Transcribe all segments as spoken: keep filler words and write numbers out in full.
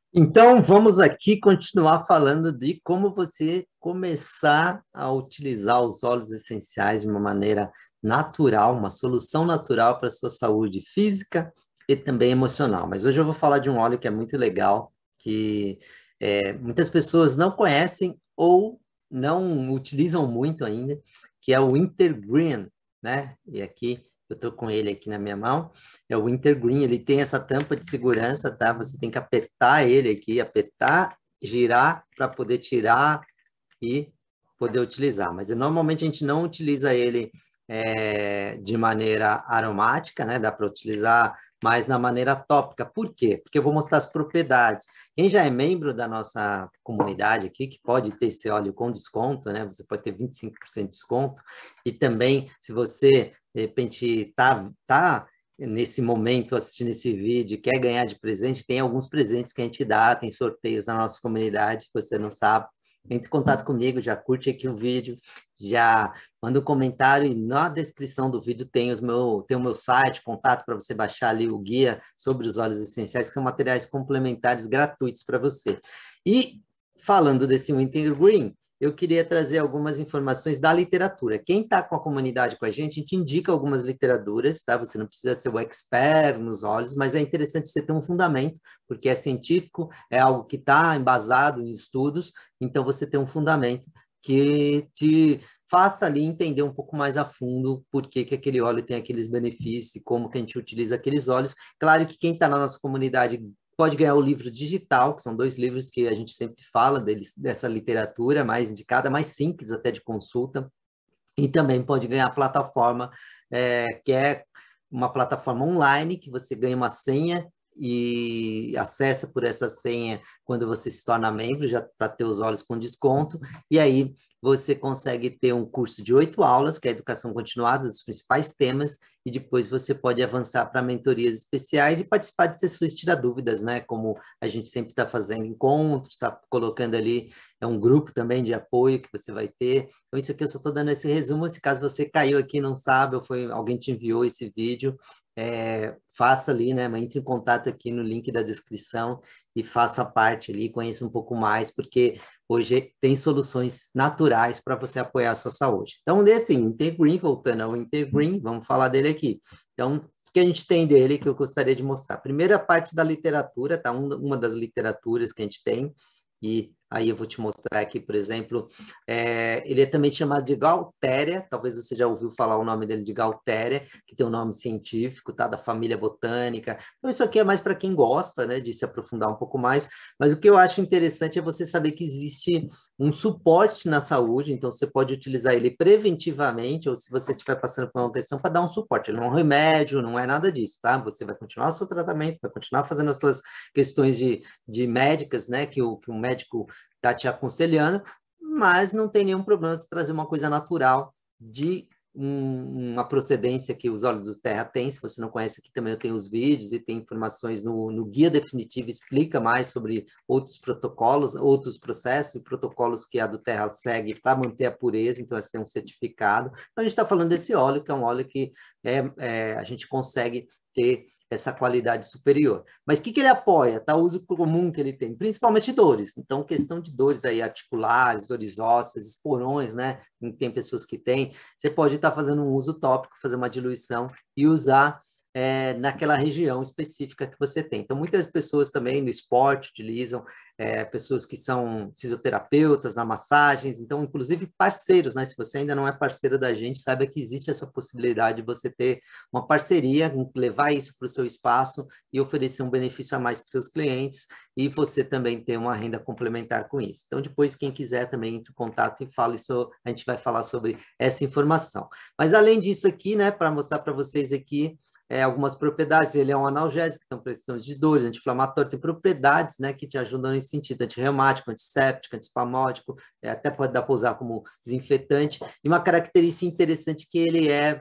Então, vamos aqui continuar falando de como você começar a utilizar os óleos essenciais de uma maneira natural, uma solução natural para a sua saúde física e também emocional. Mas hoje eu vou falar de um óleo que é muito legal, que é, muitas pessoas não conhecem ou não utilizam muito ainda, que é o Wintergreen, né? E aqui eu estou com ele aqui na minha mão. É o Wintergreen, ele tem essa tampa de segurança, tá? Você tem que apertar ele aqui, apertar, girar para poder tirar e poder utilizar. Mas normalmente a gente não utiliza ele é, de maneira aromática, né? Dá para utilizar mais na maneira tópica. Por quê? Porque eu vou mostrar as propriedades. Quem já é membro da nossa comunidade aqui, que pode ter esse óleo com desconto, né? Você pode ter vinte e cinco por cento de desconto. E também, se você, de repente, tá, tá nesse momento assistindo esse vídeo, quer ganhar de presente, tem alguns presentes que a gente dá, tem sorteios na nossa comunidade, que você não sabe. Entre em contato comigo, já curte aqui o vídeo, já manda um comentário e na descrição do vídeo tem, os meu, tem o meu site, contato para você baixar ali o guia sobre os óleos essenciais, que são materiais complementares gratuitos para você. E falando desse Wintergreen, eu queria trazer algumas informações da literatura. Quem está com a comunidade com a gente, a gente indica algumas literaturas, tá? Você não precisa ser o expert nos óleos, mas é interessante você ter um fundamento, porque é científico, é algo que está embasado em estudos, então você tem um fundamento que te faça ali entender um pouco mais a fundo por que, que aquele óleo tem aqueles benefícios e como que a gente utiliza aqueles óleos. Claro que quem está na nossa comunidade pode ganhar o livro digital, que são dois livros que a gente sempre fala deles, dessa literatura mais indicada, mais simples até de consulta, e também pode ganhar a plataforma, é, que é uma plataforma online, que você ganha uma senha e acessa por essa senha quando você se torna membro, já para ter os olhos com desconto, e aí você consegue ter um curso de oito aulas, que é a educação continuada, dos principais temas, e depois você pode avançar para mentorias especiais e participar de sessões tirar dúvidas, né? Como a gente sempre está fazendo encontros, está colocando ali, é um grupo também de apoio que você vai ter. Então, isso aqui eu só estou dando esse resumo, se caso você caiu aqui e não sabe, ou foi, alguém te enviou esse vídeo, é, faça ali, né? Entre em contato aqui no link da descrição e faça parte ali, conheça um pouco mais, porque hoje tem soluções naturais para você apoiar a sua saúde. Então, desse Intergreen, voltando ao Intergreen, vamos falar dele aqui. Então, o que a gente tem dele que eu gostaria de mostrar? Primeira parte da literatura, tá? Um, uma das literaturas que a gente tem, e aí eu vou te mostrar aqui, por exemplo, é, ele é também chamado de Gaultéria, talvez você já ouviu falar o nome dele de Gaultéria, que tem um nome científico, tá, da família botânica. Então isso aqui é mais para quem gosta, né, de se aprofundar um pouco mais, mas o que eu acho interessante é você saber que existe um suporte na saúde, então você pode utilizar ele preventivamente, ou se você estiver passando por uma questão, para dar um suporte. Ele não é um remédio, não é nada disso, tá? Você vai continuar o seu tratamento, vai continuar fazendo as suas questões de, de médicas, né, que o, que o médico está te aconselhando, mas não tem nenhum problema se trazer uma coisa natural de um, uma procedência que os óleos do terra têm. Se você não conhece, aqui também eu tenho os vídeos e tem informações no, no guia definitivo, explica mais sobre outros protocolos, outros processos e protocolos que a do terra segue para manter a pureza, então esse tem um certificado. Então a gente está falando desse óleo, que é um óleo que é, é, a gente consegue ter essa qualidade superior. Mas o que, que ele apoia? Tá? O uso comum que ele tem, principalmente dores. Então, questão de dores aí articulares, dores ósseas, esporões, né? Tem pessoas que têm. Você pode estar tá fazendo um uso tópico, fazer uma diluição e usar é, naquela região específica que você tem. Então, muitas pessoas também no esporte utilizam, é, pessoas que são fisioterapeutas, na massagens, então, inclusive parceiros, né? Se você ainda não é parceiro da gente, saiba que existe essa possibilidade de você ter uma parceria, levar isso para o seu espaço e oferecer um benefício a mais para os seus clientes e você também ter uma renda complementar com isso. Então, depois, quem quiser também entre em contato e fala isso, a gente vai falar sobre essa informação. Mas, além disso aqui, né, para mostrar para vocês aqui, é, algumas propriedades, ele é um analgésico, então questões de dores, anti-inflamatório, tem propriedades, né, que te ajudam nesse sentido, antirreumático, antisséptico, antispamódico, é, até pode dar para usar como desinfetante, e uma característica interessante que ele é,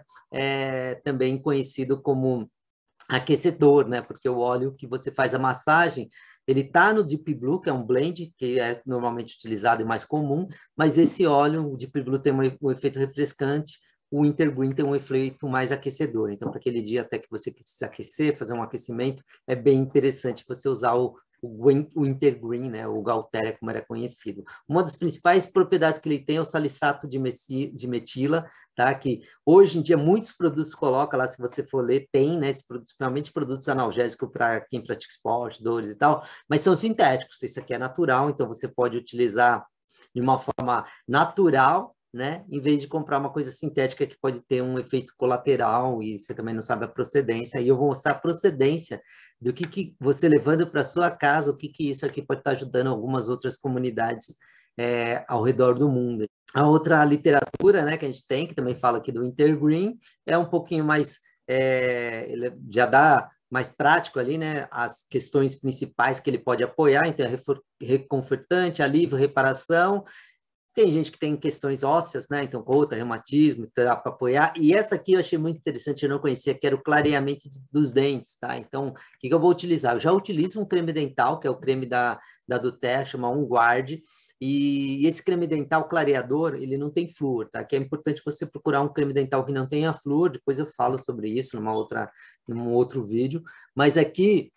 é também conhecido como aquecedor, né, porque o óleo que você faz a massagem, ele está no Deep Blue, que é um blend, que é normalmente utilizado e mais comum, mas esse óleo, o Deep Blue tem um, um efeito refrescante, o Intergreen tem um efeito mais aquecedor. Então, para aquele dia até que você precisa aquecer, fazer um aquecimento, é bem interessante você usar o o, o Intergreen, né, o Gaultheria, como era conhecido. Uma das principais propriedades que ele tem é o salicato de, meci, de metila, tá? Que hoje em dia muitos produtos colocam lá, se você for ler, tem, né, esse produto, principalmente produtos analgésicos para quem pratica esporte, dores e tal, mas são sintéticos, isso aqui é natural, então você pode utilizar de uma forma natural, né, em vez de comprar uma coisa sintética que pode ter um efeito colateral e você também não sabe a procedência. E eu vou mostrar a procedência do que, que você levando para sua casa, o que, que isso aqui pode estar ajudando algumas outras comunidades é, ao redor do mundo. A outra literatura, né, que a gente tem, que também fala aqui do Intergreen, é um pouquinho mais, é, ele já dá mais prático ali, né, as questões principais que ele pode apoiar, então é reconfortante, alívio, reparação. Tem gente que tem questões ósseas, né? Então, gota, reumatismo, dá para apoiar. E essa aqui eu achei muito interessante, eu não conhecia, que era o clareamento dos dentes, tá? Então, o que, que eu vou utilizar? Eu já utilizo um creme dental, que é o creme da, da doTERRA, chama On Guard. E esse creme dental clareador, ele não tem flúor, tá? Que é importante você procurar um creme dental que não tenha flúor. Depois eu falo sobre isso numa outra, num outro vídeo. Mas aqui,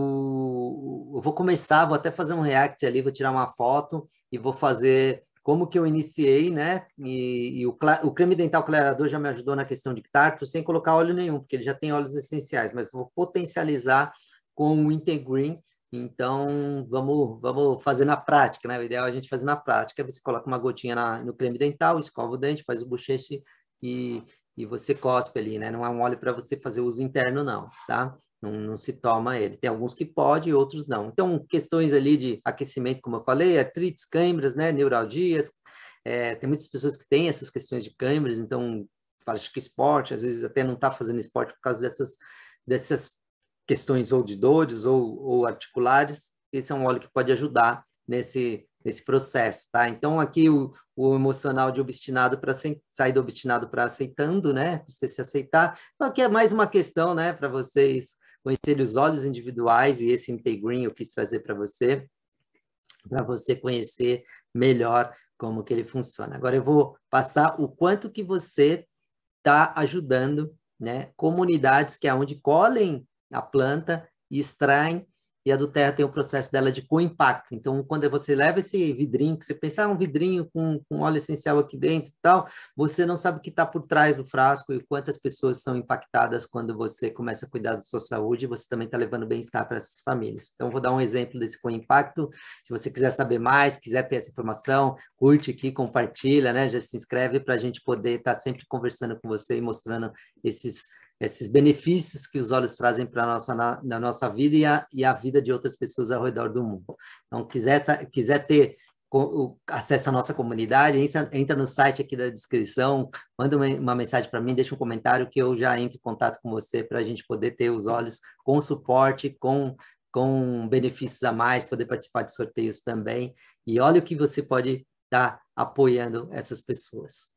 o, eu vou começar, vou até fazer um react ali, vou tirar uma foto e vou fazer... como que eu iniciei, né? E, e o, o creme dental clareador já me ajudou na questão de tartro, sem colocar óleo nenhum, porque ele já tem óleos essenciais, mas vou potencializar com o Intergreen. Então, vamos, vamos fazer na prática, né? O ideal é a gente fazer na prática. Você coloca uma gotinha na, no creme dental, escova o dente, faz o bocheche e, e você cospe ali, né? Não é um óleo para você fazer uso interno, não, tá? Não, não se toma ele. Tem alguns que pode e outros não. Então, questões ali de aquecimento, como eu falei, artrites, câimbras, né, neuralgias. É, tem muitas pessoas que têm essas questões de câimbras, então, fala que esporte, às vezes até não está fazendo esporte por causa dessas, dessas questões ou de dores ou, ou articulares. Esse é um óleo que pode ajudar nesse, nesse processo, tá? Então, aqui o, o emocional de obstinado para sair do obstinado para aceitando, né? Você se aceitar. Então, aqui é mais uma questão, né, para vocês conhecer os olhos individuais, e esse Intergreen eu quis trazer para você, para você conhecer melhor como que ele funciona. Agora eu vou passar o quanto que você está ajudando, né, comunidades que é onde colhem a planta e extraem, e a doTERRA tem o processo dela de co-impacto. Então, quando você leva esse vidrinho, que você pensa, ah, um vidrinho com, com óleo essencial aqui dentro e tal, você não sabe o que está por trás do frasco e quantas pessoas são impactadas quando você começa a cuidar da sua saúde, e você também está levando bem-estar para essas famílias. Então, vou dar um exemplo desse co-impacto. Se você quiser saber mais, quiser ter essa informação, curte aqui, compartilha, né? Já se inscreve para a gente poder estar tá sempre conversando com você e mostrando esses esses benefícios que os olhos trazem para a nossa, na, na nossa vida e a, e a vida de outras pessoas ao redor do mundo. Então, quiser, tá, quiser ter o, acesso à nossa comunidade, entra, entra no site aqui da descrição, manda uma, uma mensagem para mim, deixa um comentário que eu já entro em contato com você para a gente poder ter os olhos com suporte, com, com benefícios a mais, poder participar de sorteios também. E olha o que você pode estar tá apoiando essas pessoas.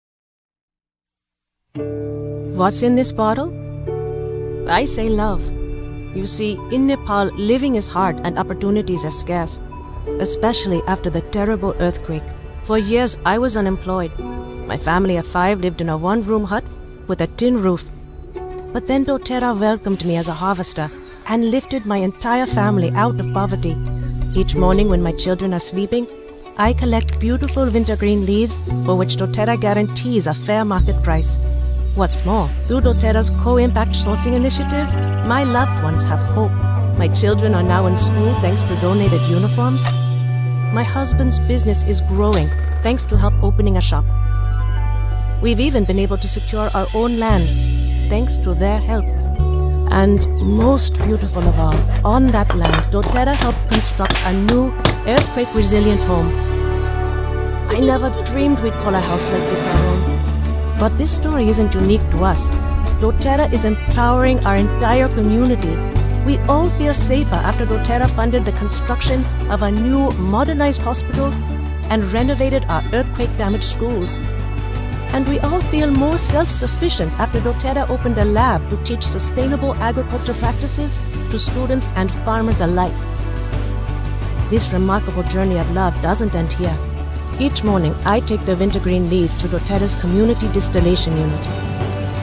What's in this bottle? I say love. You see, in Nepal, living is hard and opportunities are scarce, especially after the terrible earthquake. For years, I was unemployed. My family of five lived in a one-room hut with a tin roof. But then doTERRA welcomed me as a harvester and lifted my entire family out of poverty. Each morning when my children are sleeping, I collect beautiful wintergreen leaves for which doTERRA guarantees a fair market price. What's more, through doTERRA's co-impact sourcing initiative, my loved ones have hope. My children are now in school thanks to donated uniforms. My husband's business is growing thanks to help opening a shop. We've even been able to secure our own land thanks to their help. And most beautiful of all, on that land, doTERRA helped construct a new earthquake-resilient home. I never dreamed we'd call a house like this our own. But this story isn't unique to us. doTERRA is empowering our entire community. We all feel safer after doTERRA funded the construction of a new modernized hospital and renovated our earthquake-damaged schools. And we all feel more self-sufficient after doTERRA opened a lab to teach sustainable agriculture practices to students and farmers alike. This remarkable journey of love doesn't end here. Each morning, I take the wintergreen leaves to doTERRA's community distillation unit.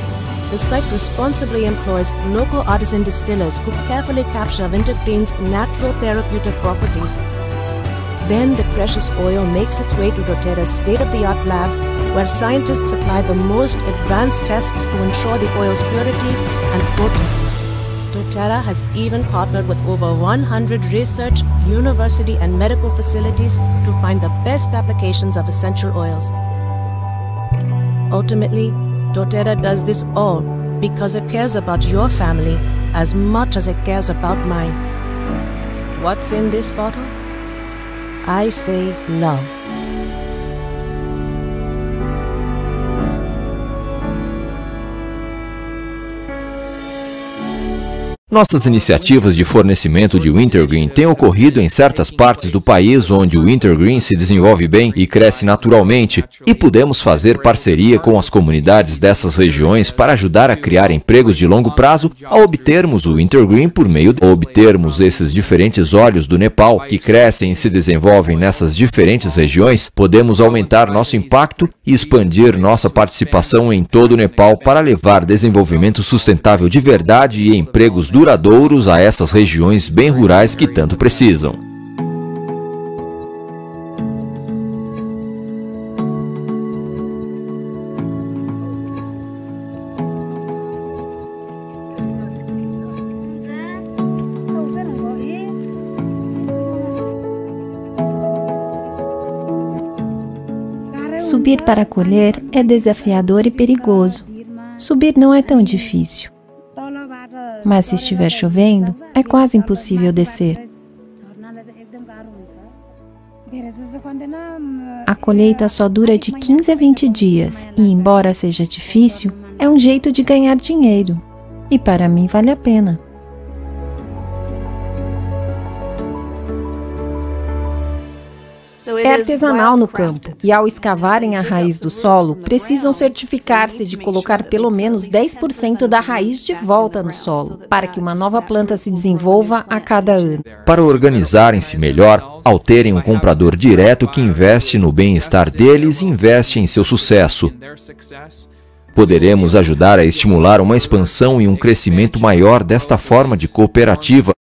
the site responsibly employs local artisan distillers who carefully capture wintergreen's natural therapeutic properties. Then the precious oil makes its way to doTERRA's state-of-the-art lab, where scientists apply the most advanced tests to ensure the oil's purity and potency. doTERRA has even partnered with over one hundred research, university and medical facilities to find the best applications of essential oils. Ultimately, doTERRA does this all because it cares about your family as much as it cares about mine. What's in this bottle? I say love. Nossas iniciativas de fornecimento de Wintergreen têm ocorrido em certas partes do país onde o Wintergreen se desenvolve bem e cresce naturalmente, e podemos fazer parceria com as comunidades dessas regiões para ajudar a criar empregos de longo prazo a obtermos o Wintergreen por meio de obtermos esses diferentes óleos do Nepal que crescem e se desenvolvem nessas diferentes regiões. Podemos aumentar nosso impacto e expandir nossa participação em todo o Nepal para levar desenvolvimento sustentável de verdade e empregos duradouros a essas regiões bem rurais que tanto precisam. Subir para colher é desafiador e perigoso. Subir não é tão difícil. Mas se estiver chovendo, é quase impossível descer. A colheita só dura de quinze a vinte dias e, embora seja difícil, é um jeito de ganhar dinheiro. E para mim vale a pena. É artesanal no campo, e ao escavarem a raiz do solo, precisam certificar-se de colocar pelo menos dez por cento da raiz de volta no solo, para que uma nova planta se desenvolva a cada ano. Para organizarem-se melhor, ao terem um comprador direto que investe no bem-estar deles e investe em seu sucesso, poderemos ajudar a estimular uma expansão e um crescimento maior desta forma de cooperativa.